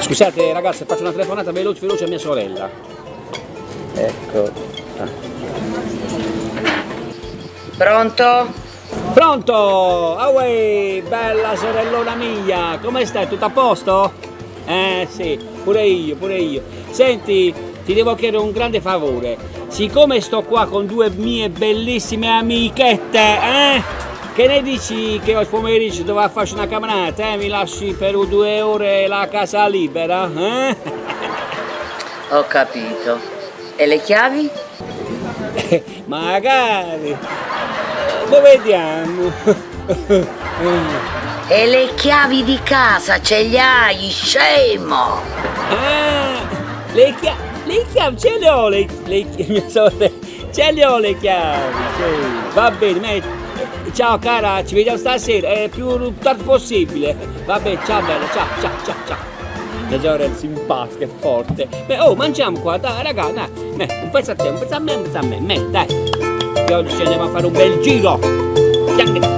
Scusate ragazzi, faccio una telefonata veloce a mia sorella. Ecco. Pronto? Pronto? Ah uè, bella sorellona mia, come stai? Tutto a posto? Sì, pure io. Senti, ti devo chiedere un grande favore. Siccome sto qua con due mie bellissime amichette, che ne dici che oggi pomeriggio dovrò farci una camminata, mi lasci per 2 ore la casa libera, Ho capito. E le chiavi? Magari. Lo vediamo. E le chiavi di casa ce le hai, scemo! Le chiavi, ce le ho mia sorella, ce le ho le chiavi, sì. Va bene, ciao cara, ci vediamo stasera, più tardi possibile. Va bene, ciao bella, ciao. La sorella è simpatica e forte. Oh, mangiamo qua, dai raga, dai. Un pezzo a te, un pezzo a me, dai. E oggi ci andiamo a fare un bel giro.